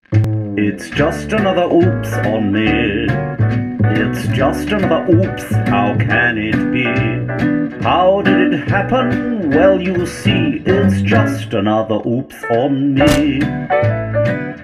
It's just another oops on me. It's just another oops, how can it be? How did it happen? Well, you see, it's just another oops on me.